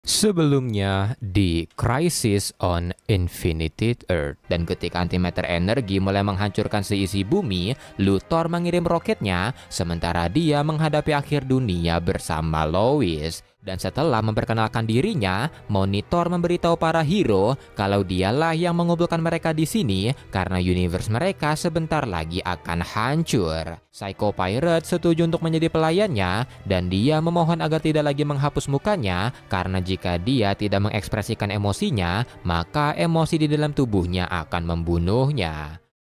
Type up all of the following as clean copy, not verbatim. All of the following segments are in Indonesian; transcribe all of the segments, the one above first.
Sebelumnya di Crisis on Infinite Earth, dan ketika antimatter energi mulai menghancurkan seisi bumi, Luthor mengirim roketnya sementara dia menghadapi akhir dunia bersama Lois. Dan setelah memperkenalkan dirinya, Monitor memberitahu para hero kalau dialah yang mengumpulkan mereka di sini karena universe mereka sebentar lagi akan hancur. Psycho Pirate setuju untuk menjadi pelayannya dan dia memohon agar tidak lagi menghapus mukanya karena jika dia tidak mengekspresikan emosinya, maka emosi di dalam tubuhnya akan membunuhnya.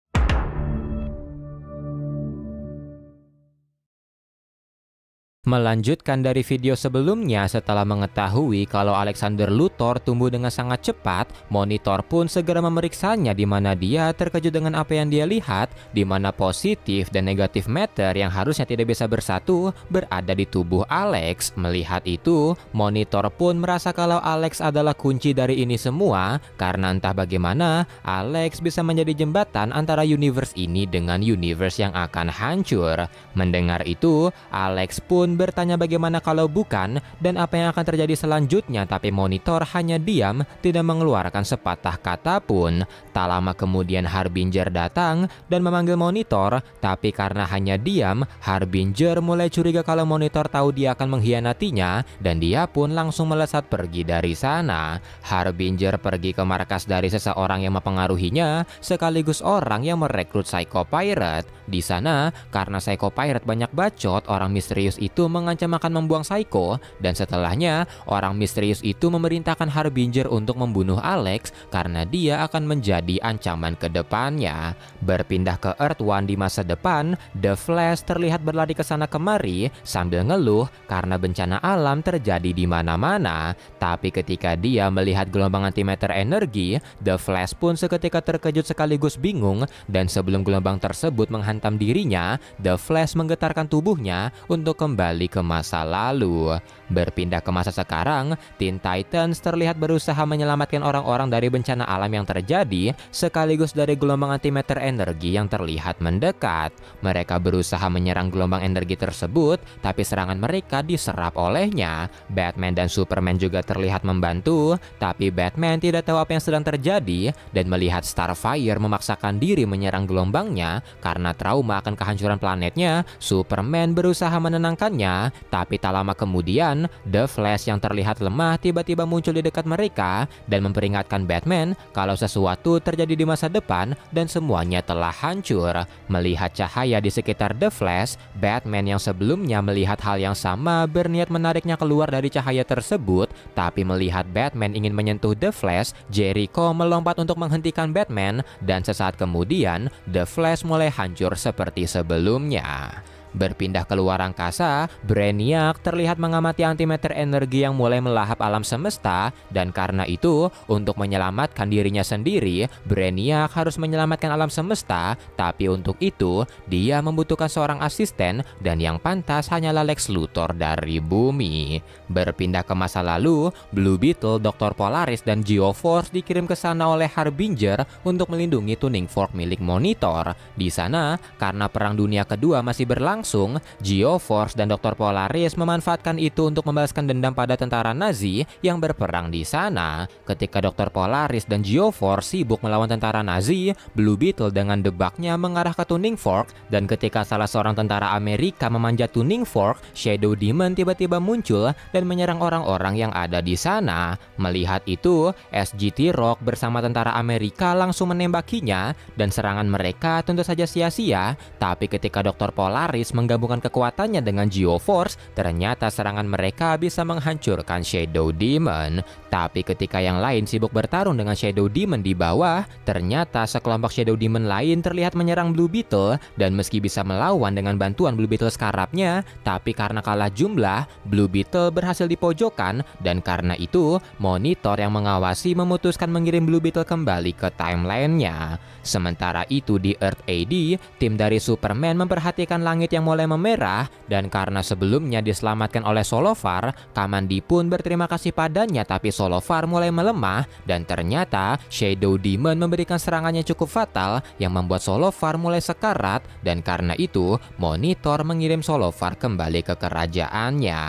Melanjutkan dari video sebelumnya, setelah mengetahui kalau Alexander Luthor tumbuh dengan sangat cepat, Monitor pun segera memeriksanya di mana dia terkejut dengan apa yang dia lihat, di mana positif dan negatif matter yang harusnya tidak bisa bersatu berada di tubuh Alex. Melihat itu, Monitor pun merasa kalau Alex adalah kunci dari ini semua karena entah bagaimana Alex bisa menjadi jembatan antara universe ini dengan universe yang akan hancur. Mendengar itu, Alex pun bertanya bagaimana kalau bukan dan apa yang akan terjadi selanjutnya, tapi Monitor hanya diam, tidak mengeluarkan sepatah kata pun. Tak lama kemudian Harbinger datang dan memanggil Monitor, tapi karena hanya diam, Harbinger mulai curiga kalau Monitor tahu dia akan mengkhianatinya dan dia pun langsung melesat pergi dari sana. Harbinger pergi ke markas dari seseorang yang mempengaruhinya sekaligus orang yang merekrut Psycho Pirate. Di sana, karena Psycho Pirate banyak bacot, orang misterius itu mengancam akan membuang Psycho, dan setelahnya orang misterius itu memerintahkan Harbinger untuk membunuh Alex karena dia akan menjadi ancaman ke depannya. Berpindah ke Earth One di masa depan, The Flash terlihat berlari ke sana kemari sambil ngeluh karena bencana alam terjadi di mana-mana. Tapi ketika dia melihat gelombang antimatter energi, The Flash pun seketika terkejut sekaligus bingung, dan sebelum gelombang tersebut menghantam dirinya, The Flash menggetarkan tubuhnya untuk kembali ke masa lalu. Berpindah ke masa sekarang, Teen Titans terlihat berusaha menyelamatkan orang-orang dari bencana alam yang terjadi sekaligus dari gelombang antimatter energi yang terlihat mendekat. Mereka berusaha menyerang gelombang energi tersebut, tapi serangan mereka diserap olehnya. Batman dan Superman juga terlihat membantu, tapi Batman tidak tahu apa yang sedang terjadi dan melihat Starfire memaksakan diri menyerang gelombangnya karena trauma akan kehancuran planetnya. Superman berusaha menenangkannya, tapi tak lama kemudian The Flash yang terlihat lemah tiba-tiba muncul di dekat mereka dan memperingatkan Batman kalau sesuatu terjadi di masa depan dan semuanya telah hancur. Melihat cahaya di sekitar The Flash, Batman yang sebelumnya melihat hal yang sama berniat menariknya keluar dari cahaya tersebut, tapi melihat Batman ingin menyentuh The Flash, Jericho melompat untuk menghentikan Batman dan sesaat kemudian The Flash mulai hancur seperti sebelumnya. Berpindah ke luar angkasa, Brainiac terlihat mengamati antimatter energi yang mulai melahap alam semesta, dan karena itu, untuk menyelamatkan dirinya sendiri, Brainiac harus menyelamatkan alam semesta, tapi untuk itu, dia membutuhkan seorang asisten, dan yang pantas hanyalah Lex Luthor dari bumi. Berpindah ke masa lalu, Blue Beetle, Dr. Polaris, dan Geoforce dikirim ke sana oleh Harbinger untuk melindungi Tuning Fork milik Monitor. Di sana, karena Perang Dunia Kedua masih berlangsung, Geoforce dan Dr. Polaris memanfaatkan itu untuk membalaskan dendam pada tentara Nazi yang berperang di sana. Ketika Dr. Polaris dan Geoforce sibuk melawan tentara Nazi, Blue Beetle dengan debaknya mengarah ke Tuning Fork, dan ketika salah seorang tentara Amerika memanjat Tuning Fork, Shadow Demon tiba-tiba muncul dan menyerang orang-orang yang ada di sana. Melihat itu, SGT Rock bersama tentara Amerika langsung menembakinya, dan serangan mereka tentu saja sia-sia. Tapi ketika Dr. Polaris menggabungkan kekuatannya dengan Geoforce, ternyata serangan mereka bisa menghancurkan Shadow Demon. Tapi ketika yang lain sibuk bertarung dengan Shadow Demon di bawah, ternyata sekelompok Shadow Demon lain terlihat menyerang Blue Beetle, dan meski bisa melawan dengan bantuan Blue Beetle sekarapnya, tapi karena kalah jumlah, Blue Beetle berhasil dipojokkan, dan karena itu, Monitor yang mengawasi memutuskan mengirim Blue Beetle kembali ke timeline-nya. Sementara itu di Earth AD, tim dari Superman memperhatikan langit yang mulai memerah, dan karena sebelumnya diselamatkan oleh Solovar, Kamandi pun berterima kasih padanya, tapi Solovar mulai melemah, dan ternyata Shadow Demon memberikan serangannya cukup fatal yang membuat Solovar mulai sekarat, dan karena itu Monitor mengirim Solovar kembali ke kerajaannya.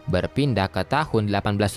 Berpindah ke tahun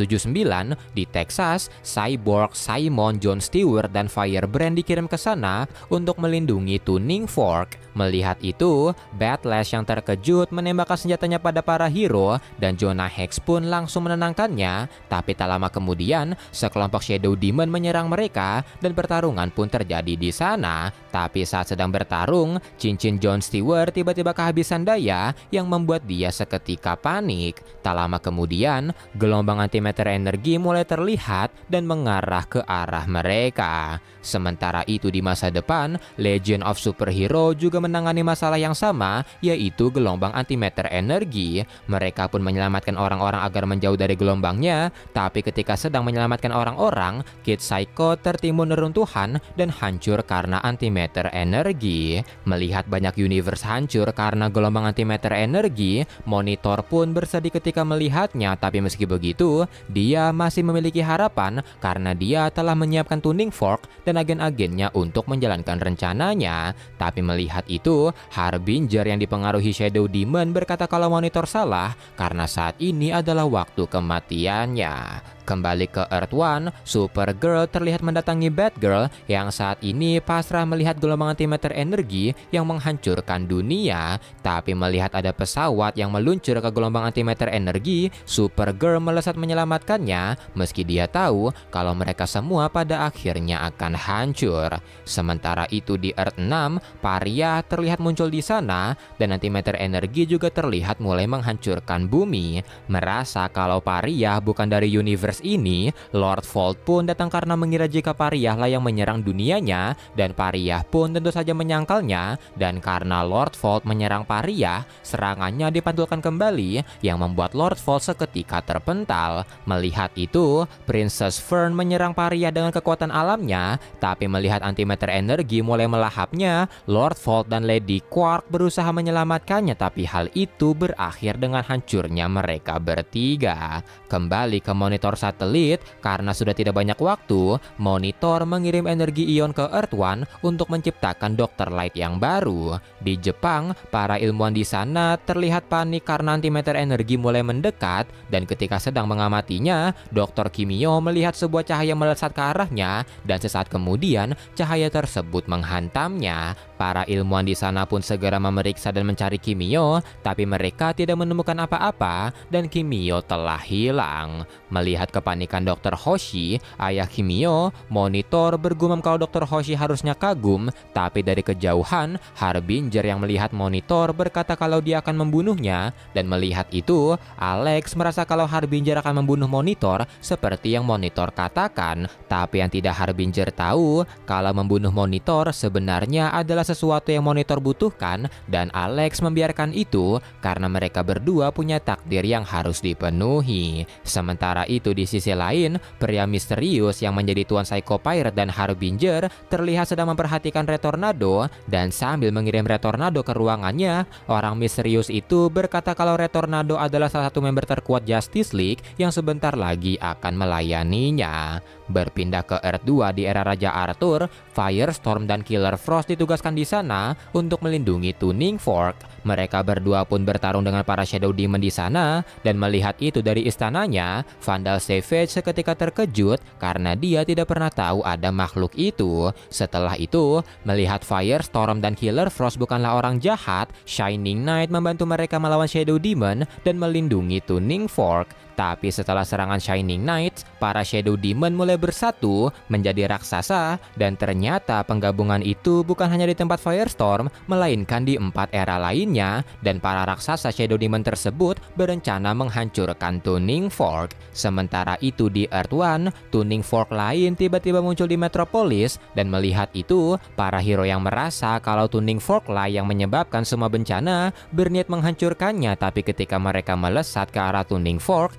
1879 di Texas, Cyborg Simon John Stewart dan Firebrand dikirim ke sana untuk melindungi Tuning Fork. Melihat itu, Batlash yang terkejut menembakkan senjatanya pada para hero dan Jonah Hex pun langsung menenangkannya. Tapi tak lama kemudian, sekelompok Shadow Demon menyerang mereka dan pertarungan pun terjadi di sana. Tapi saat sedang bertarung, cincin John Stewart tiba-tiba kehabisan daya yang membuat dia seketika panik. Tak lama kemudian, gelombang antimatter energi mulai terlihat dan mengarah ke arah mereka. Sementara itu di masa depan, Legend of Superhero juga menangani masalah yang sama, yaitu gelombang antimatter energi. Mereka pun menyelamatkan orang-orang agar menjauh dari gelombangnya, tapi ketika sedang menyelamatkan orang-orang, Kid Psycho tertimbun neruntuhan dan hancur karena antimatter energi. Melihat banyak universe hancur karena gelombang antimatter energi, Monitor pun bersedih ketika melihatnya, tapi meski begitu, dia masih memiliki harapan karena dia telah menyiapkan Tuning Fork dan agen-agennya untuk menjalankan rencananya. Tapi melihat itu, Harbinger yang dipengaruhi Shadow Demon berkata kalau Monitor salah karena saat ini adalah waktu kematiannya. Kembali ke Earth One, Supergirl terlihat mendatangi Batgirl yang saat ini pasrah melihat gelombang antimatter energi yang menghancurkan dunia. Tapi melihat ada pesawat yang meluncur ke gelombang antimatter energi, Supergirl melesat menyelamatkannya meski dia tahu kalau mereka semua pada akhirnya akan hancur. Sementara itu di Earth 6, Pariah terlihat muncul di sana dan antimatter energi juga terlihat mulai menghancurkan bumi. Merasa kalau Pariah bukan dari universe ini, Lord Volt pun datang karena mengira jika Pariah lah yang menyerang dunianya, dan Pariah pun tentu saja menyangkalnya. Dan karena Lord Volt menyerang Pariah, serangannya dipantulkan kembali yang membuat Lord Volt seketika terpental. Melihat itu, Princess Fern menyerang Pariah dengan kekuatan alamnya, tapi melihat antimatter energi mulai melahapnya, Lord Volt dan Lady Quark berusaha menyelamatkannya, tapi hal itu berakhir dengan hancurnya mereka bertiga. Kembali ke monitor satelit, karena sudah tidak banyak waktu, Monitor mengirim energi ion ke Earth One untuk menciptakan Dr. Light yang baru. Di Jepang, para ilmuwan di sana terlihat panik karena antimatter energi mulai mendekat, dan ketika sedang mengamatinya, Dr. Kimio melihat sebuah cahaya melesat ke arahnya, dan sesaat kemudian cahaya tersebut menghantamnya. Para ilmuwan di sana pun segera memeriksa dan mencari Kimio, tapi mereka tidak menemukan apa-apa dan Kimio telah hilang. Melihat kepanikan Dr. Hoshi, ayah Kimio, Monitor bergumam kalau Dr. Hoshi harusnya kagum, tapi dari kejauhan, Harbinger yang melihat Monitor berkata kalau dia akan membunuhnya, dan melihat itu, Alex merasa kalau Harbinger akan membunuh Monitor seperti yang Monitor katakan. Tapi yang tidak Harbinger tahu, kalau membunuh Monitor sebenarnya adalah sesuatu yang Monitor butuhkan, dan Alex membiarkan itu karena mereka berdua punya takdir yang harus dipenuhi. Sementara itu di sisi lain, pria misterius yang menjadi tuan Psycho Pirate dan Harbinger terlihat sedang memperhatikan Retornado, dan sambil mengirim Retornado ke ruangannya, orang misterius itu berkata kalau Retornado adalah salah satu member terkuat Justice League yang sebentar lagi akan melayaninya. Berpindah ke Earth 2 di era Raja Arthur, Firestorm dan Killer Frost ditugaskan di sana untuk melindungi Tuning Fork. Mereka berdua pun bertarung dengan para Shadow Demon di sana, dan melihat itu dari istananya, Vandal Savage seketika terkejut karena dia tidak pernah tahu ada makhluk itu. Setelah itu, melihat Firestorm dan Killer Frost bukanlah orang jahat, Shining Knight membantu mereka melawan Shadow Demon dan melindungi Tuning Fork. Tapi setelah serangan Shining Knights, para Shadow Demon mulai bersatu menjadi raksasa, dan ternyata penggabungan itu bukan hanya di tempat Firestorm, melainkan di 4 era lainnya, dan para raksasa Shadow Demon tersebut berencana menghancurkan Tuning Fork. Sementara itu di Earth One, Tuning Fork lain tiba-tiba muncul di Metropolis, dan melihat itu, para hero yang merasa kalau Tuning Fork lah yang menyebabkan semua bencana berniat menghancurkannya, tapi ketika mereka melesat ke arah Tuning Fork,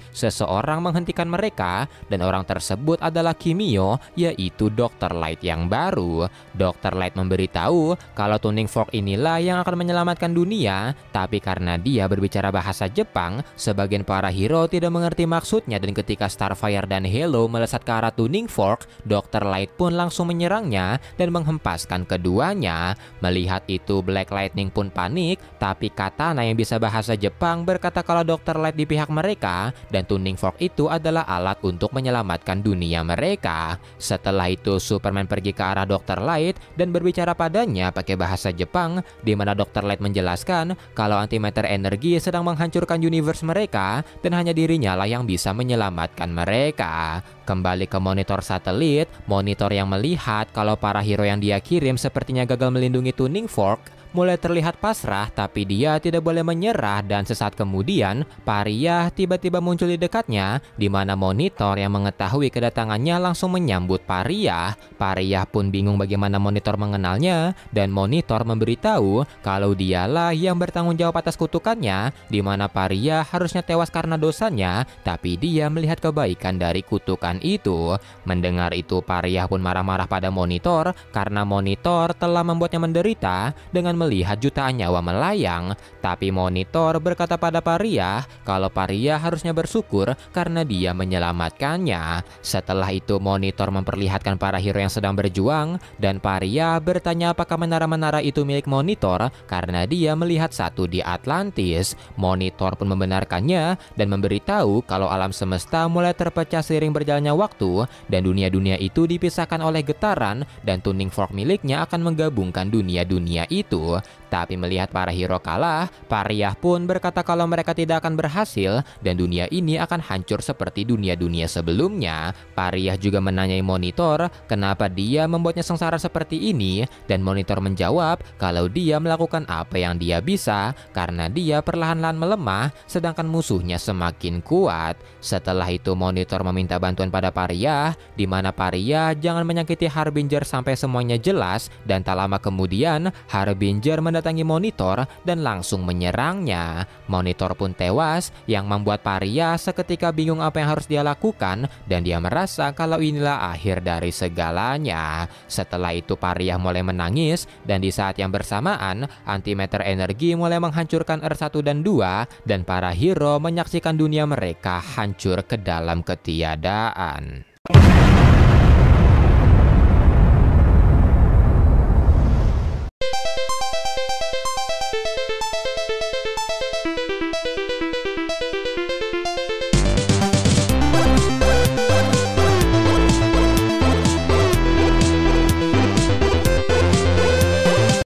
seseorang menghentikan mereka, dan orang tersebut adalah Kimio, yaitu Dr. Light yang baru. Dr. Light memberitahu kalau tuning fork inilah yang akan menyelamatkan dunia, tapi karena dia berbicara bahasa Jepang, sebagian para hero tidak mengerti maksudnya, dan ketika Starfire dan Halo melesat ke arah tuning fork, Dr. Light pun langsung menyerangnya dan menghempaskan keduanya. Melihat itu, Black Lightning pun panik, tapi Katana yang bisa bahasa Jepang berkata kalau Dr. Light di pihak mereka dan tuning fork itu adalah alat untuk menyelamatkan dunia mereka. Setelah itu, Superman pergi ke arah Dr. Light dan berbicara padanya pakai bahasa Jepang, di mana Dr. Light menjelaskan kalau antimatter energi sedang menghancurkan universe mereka dan hanya dirinya lah yang bisa menyelamatkan mereka. Kembali ke monitor satelit, monitor yang melihat kalau para hero yang dia kirim sepertinya gagal melindungi tuning fork mulai terlihat pasrah, tapi dia tidak boleh menyerah, dan sesaat kemudian Pariah tiba-tiba muncul di dekatnya, di mana monitor yang mengetahui kedatangannya langsung menyambut Pariah. Pariah pun bingung bagaimana monitor mengenalnya, dan monitor memberitahu kalau dialah yang bertanggung jawab atas kutukannya, di mana Pariah harusnya tewas karena dosanya, tapi dia melihat kebaikan dari kutukan itu. Mendengar itu, Pariah pun marah-marah pada monitor karena monitor telah membuatnya menderita dengan melihat jutaan nyawa melayang. Tapi monitor berkata pada Pariah kalau Pariah harusnya bersyukur karena dia menyelamatkannya. Setelah itu, monitor memperlihatkan para hero yang sedang berjuang, dan Pariah bertanya apakah menara-menara itu milik monitor karena dia melihat satu di Atlantis. Monitor pun membenarkannya dan memberitahu kalau alam semesta mulai terpecah seiring berjalannya waktu, dan dunia-dunia itu dipisahkan oleh getaran, dan tuning fork miliknya akan menggabungkan dunia-dunia itu. Tapi melihat para hero kalah, Pariah pun berkata kalau mereka tidak akan berhasil dan dunia ini akan hancur seperti dunia-dunia sebelumnya. Pariah juga menanyai monitor kenapa dia membuatnya sengsara seperti ini, dan monitor menjawab kalau dia melakukan apa yang dia bisa karena dia perlahan-lahan melemah sedangkan musuhnya semakin kuat. Setelah itu, monitor meminta bantuan pada Pariah, di mana Pariah jangan menyakiti Harbinger sampai semuanya jelas, dan tak lama kemudian Harbinger mendatangi monitor dan langsung menyerangnya. Monitor pun tewas, yang membuat Pariah seketika bingung apa yang harus dia lakukan, dan dia merasa kalau inilah akhir dari segalanya. Setelah itu, Pariah mulai menangis, dan di saat yang bersamaan antimatter energi mulai menghancurkan Earth 1 dan 2, dan para hero menyaksikan dunia mereka hancur ke dalam ketiadaan.